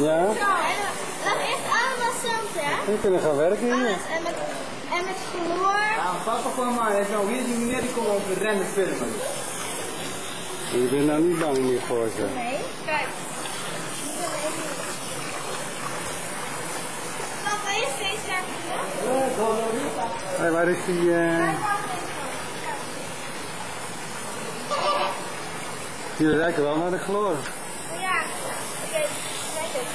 Ja? Dat is allemaal zand, hè? We kunnen gaan werken hier. Alles. En met chloor. Ja, papa van mij heeft nou weer die meneer die komt over rennen filmen. Je bent nou niet bang meer voor ze. Nee, kijk. Papa is steeds daar. Hé, waar is die... Die ruiken wel naar de chloor. Ja, oké, kijk eens.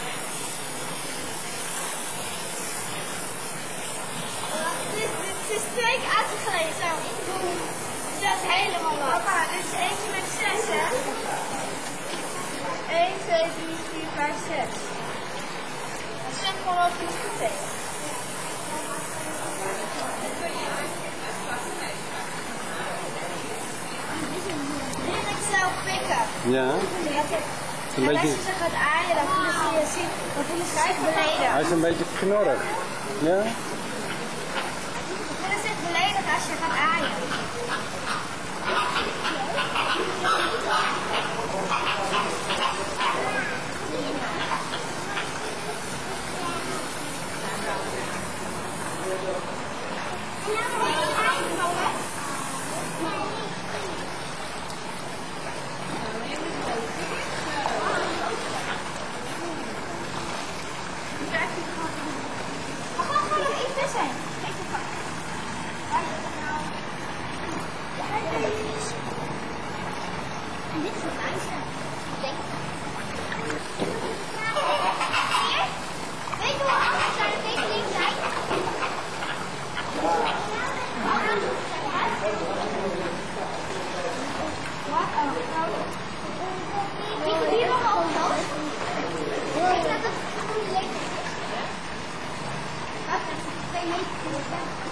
Het is 2 keer uitgelezen. Zo. Dat is helemaal wat. Papa, dit is eentje met 6, hè? 1, 2, 3, 4, 5, 6. Zeg gewoon wat het goed is. Die wil ik zelf pikken. Ja. En als je ze gaat aaien, dan voelen ze zich beleden. Hij is een beetje knorrig. Ja? Ze voelen zich beledig als je gaat aaien. Dit is het ijzer. Denk ik. Weet je hoe anders zijn de tekeningen zijn? Wat? Ik hier nog al zo. Ik denk dat het een lekker is. Wat? 2 meter.